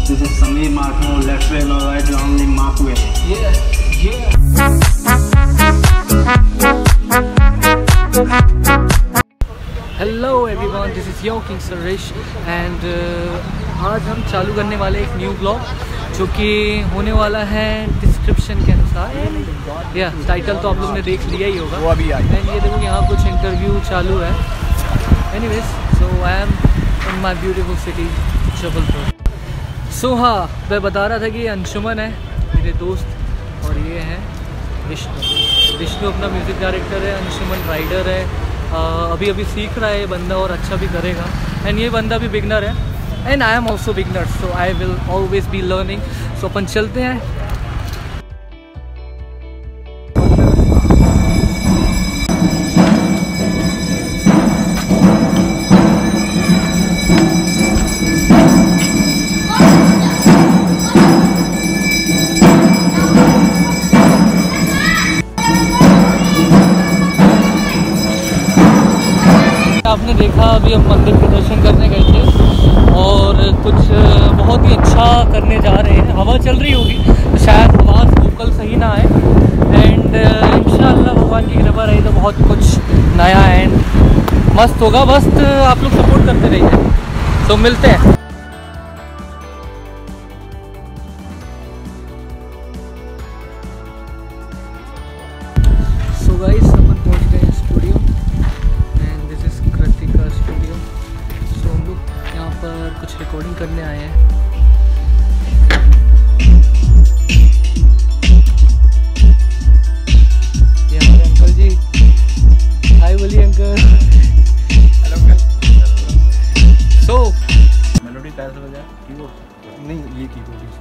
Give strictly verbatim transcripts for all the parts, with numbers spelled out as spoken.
This is Sameer Marco, left wheel or right wrongly mark wheel. Yeah, yeah. Hello everyone, this is your King Suresh and uh, आज हम चालू करने वाले एक new blog जो कि होने वाला है डिस्क्रिप्शन के अनुसार। या टाइटल तो आप लोग ने देख लिया ही होगा। वो अभी आई एंड ये देखो यहाँ कुछ इंटरव्यू चालू है। Anyways, so I am in my beautiful city Jabalpur. So हाँ, मैं बता रहा था कि ये अंशुमन है मेरे दोस्त और ये है विष्णु। विष्णु अपना म्यूज़िक डायरेक्टर है, अंशुमन राइडर है। uh, अभी अभी सीख रहा है ये बंदा और अच्छा भी करेगा। एंड ये बंदा भी बिगनर है and I am also beginner, so I will always be learning. So अपन चलते हैं। आपने देखा अभी हम मंदिर के दर्शन करने गए थे और कुछ बहुत ही अच्छा करने जा रहे हैं। हवा चल रही होगी तो शायद आवाज़ वोकल सही ना आए एंड इंशाल्लाह भगवान की कृपा रही तो बहुत कुछ नया एंड मस्त होगा। बस आप लोग सपोर्ट करते रहिए। तो मिलते हैं। सो गाइस, अपन पहुंच गए studio and this is Kritika studio. So हम लोग यहाँ पर कुछ रिकॉर्डिंग करने आए हैं। ये हमारे अंकल जी, हाय बोलिए uncle. Hello uncle. So melody कैसे बजा? कीबोर्ड नहीं, ये कीबोर्ड ही।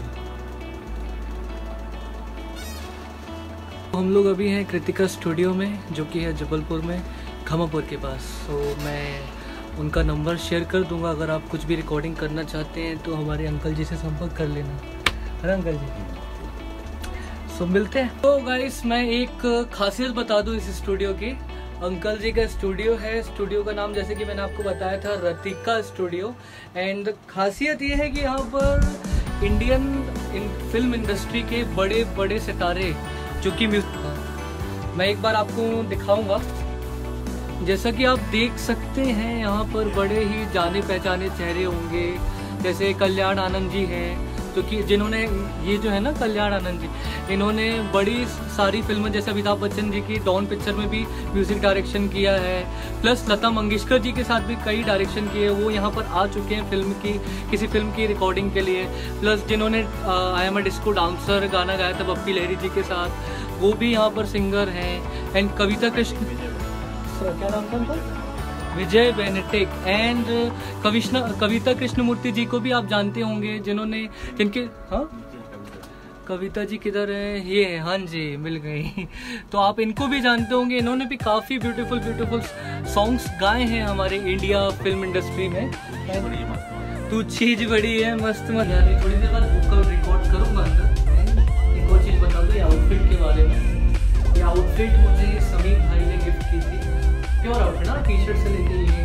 हम लोग अभी हैं कृतिका स्टूडियो में जो कि है जबलपुर में, खमापुर के पास। सो मैं उनका नंबर शेयर कर दूंगा, अगर आप कुछ भी रिकॉर्डिंग करना चाहते हैं तो हमारे अंकल जी से संपर्क कर लेना, है ना अंकल जी। सो मिलते हैं। तो गाइस, मैं एक खासियत बता दूं इस स्टूडियो की। अंकल जी का स्टूडियो है, स्टूडियो का नाम जैसे कि मैंने आपको बताया था कृतिका स्टूडियो। एंड खासियत ये है कि यहाँ पर इंडियन इन फिल्म इंडस्ट्री के बड़े बड़े सितारे जो कि मैं एक बार आपको दिखाऊंगा। जैसा कि आप देख सकते हैं यहाँ पर बड़े ही जाने पहचाने चेहरे होंगे, जैसे कल्याण आनंद जी हैं जो कि जिन्होंने ये जो है ना कल्याण आनंद जी, इन्होंने बड़ी सारी फिल्में जैसे अमिताभ बच्चन जी की डॉन पिक्चर में भी म्यूजिक डायरेक्शन किया है। प्लस लता मंगेशकर जी के साथ भी कई डायरेक्शन किए, वो यहाँ पर आ चुके हैं फिल्म की किसी फिल्म की रिकॉर्डिंग के लिए। प्लस जिन्होंने I am a disco dancer गाना गाया था बप्पी लहरी जी के साथ, वो भी यहाँ पर सिंगर हैं। एंड कविता कृष्ण, क्या नाम था उनका? विजय बेनेटिक। एंड कविष्ण कविता कृष्णमूर्ति जी को भी आप जानते होंगे, जिन्होंने जिनके हाँ कविता जी किधर है? ये है, हाँ जी मिल गई। तो आप इनको भी जानते होंगे, इन्होंने भी काफ़ी ब्यूटीफुल ब्यूटीफुल सॉन्ग्स गाए हैं हमारे इंडिया फिल्म इंडस्ट्री में। तू चीज बड़ी है मस्त मस्त। यार थोड़ी देर बाद वोकल रिकॉर्ड करूँगा अंदर। एक और चीज़ बता दो ये आउटफिट के बारे में। ये आउटफिट मुझे समीर भाई ने गिफ्ट की थी। प्योर आउटफिट ना, टी शर्ट से लेके ये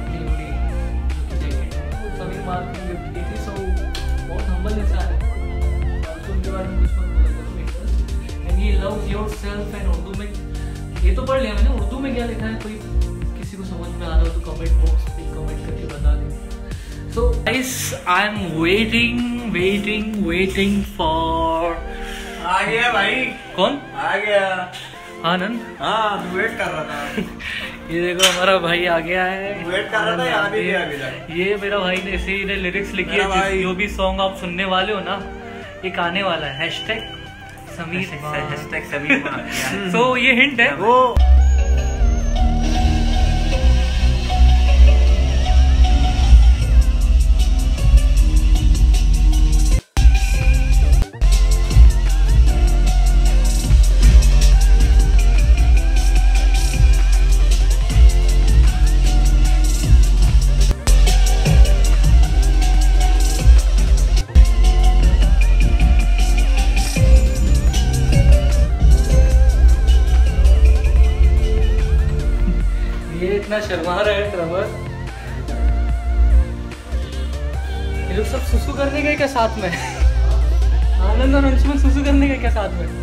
जैकेट है, समीर मार्क ने गिफ्ट की थी। सो बहुत हम्बल इंसान है। उनके बारे में कुछ मत बोला करो। And he loves yourself. And Urdu में ये तो पढ़ लिया मैंने, उर्दू में क्या लिखा है कोई किसी को समझ में आ रहा हो तो कमेंट बॉक्स पे कमेंट करके बता दें। So guys, I am waiting waiting waiting for. आ गया भाई। कौन आ गया? आनंद। हाँ, वेट कर रहा था। ये देखो हमारा भाई आ गया है। वेट कर रहा था, यहाँ भी गया अभी तक। ये मेरा भाई ने इसी ने लिरिक्स लिखी है। जो भी सॉन्ग आप सुनने वाले हो ना, एक आने वाला है hashtag Sameer, hashtag Sameer. So ये हिंट है वो। इतना शर्मा रहा है ड्रमर। ये लोग सब सुसु करने गए क्या साथ में? आनंद और अंशुमन सुसु करने गए क्या साथ में?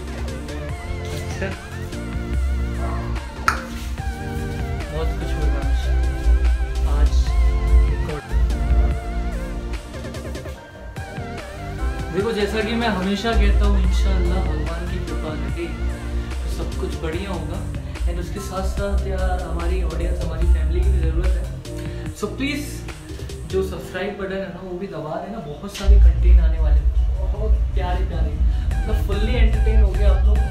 बहुत कुछ होगा आज। देखो जैसा कि मैं हमेशा कहता हूँ, इंशाअल्लाह भगवान की कृपा रही तो सब कुछ बढ़िया होगा। एंड उसके साथ साथ यार हमारी ऑडियंस, हमारी फैमिली की भी ज़रूरत है। सो प्लीज़ जो सब्सक्राइब बटन है ना वो भी दबा देना। बहुत सारे कंटेंट आने वाले, बहुत प्यारे प्यारे, मतलब फुल्ली एंटरटेन हो गया आप लोग।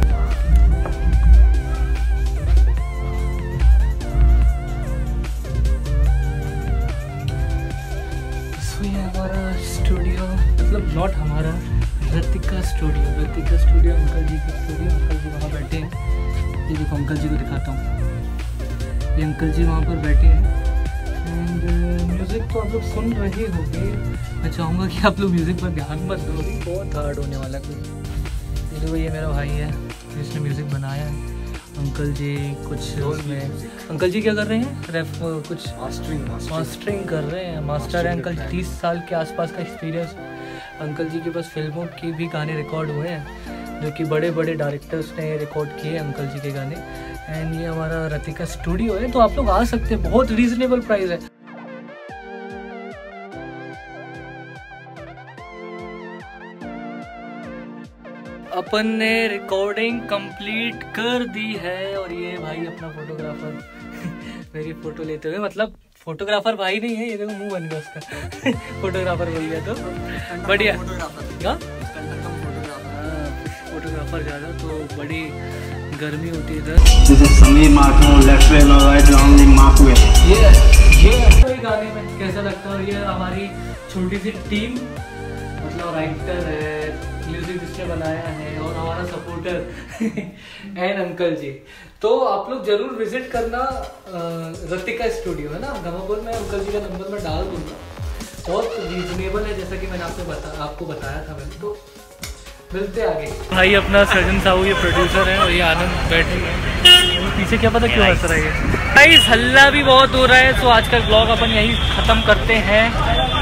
सो ये हमारा स्टूडियो, मतलब नॉट हमारा, Ratika studio. Ratika studio uncle ji का स्टूडियो। अंकल जी वहाँ बैठे हैं। ये देखो अंकल जी को दिखाता हूँ। ये अंकल जी वहाँ पर बैठे हैं। एंड म्यूज़िक तो आप लोग सुन रहे होंगे। मैं चाहूँगा कि आप लोग म्यूज़िक पर ध्यान मत दो, बहुत हार्ड होने वाला है। ये देखो ये मेरा भाई है जिसने म्यूज़िक बनाया है। अंकल जी कुछ उसमें, अंकल जी क्या कर रहे हैं? रेफ कुछ मास्टरिंग मास्टरिंग कर रहे हैं। मास्टर है अंकल। तीस साल के आसपास का एक्सपीरियंस अंकल जी के पास। फिल्मों के भी गाने रिकॉर्ड हुए हैं जो कि बड़े बड़े डायरेक्टर्स ने रिकॉर्ड किए अंकल जी के गाने। एंड ये हमारा रतिका स्टूडियो है, तो आप लोग आ सकते हैं, बहुत रीजनेबल प्राइस है। अपन ने रिकॉर्डिंग कंप्लीट कर दी है और ये भाई अपना फोटोग्राफर मेरी फोटो लेते हुए, मतलब फोटोग्राफर भाई नहीं है, ये देखो मुंह बन गया उसका फोटोग्राफर बोल गया तो बढ़िया। फोटोग्राफर ज़्यादा तो बड़ी गर्मी होती है इधर। ये ये गाने में कैसा लगता है? और ये हमारी छोटी सी टीम, मतलब राइटर है, म्यूजिक जिसने बनाया है और हमारा सपोर्टर एंड अंकल जी। तो आप लोग जरूर विजिट करना रतिका स्टूडियो, है ना गमापुर में। अंकल जी का नंबर मैं डाल दूंगा। बहुत रीजनेबल है जैसा कि मैंने आपको बता आपको बताया था मैंने। तो मिलते आगे। भाई अपना सर्जन साहू ये प्रोड्यूसर है और ये आनंद बैठे हैं पीछे, क्या पता क्यों हंस रहा है। भाई हल्ला भी बहुत हो रहा है। तो आज का ब्लॉग अपन यही ख़त्म करते हैं।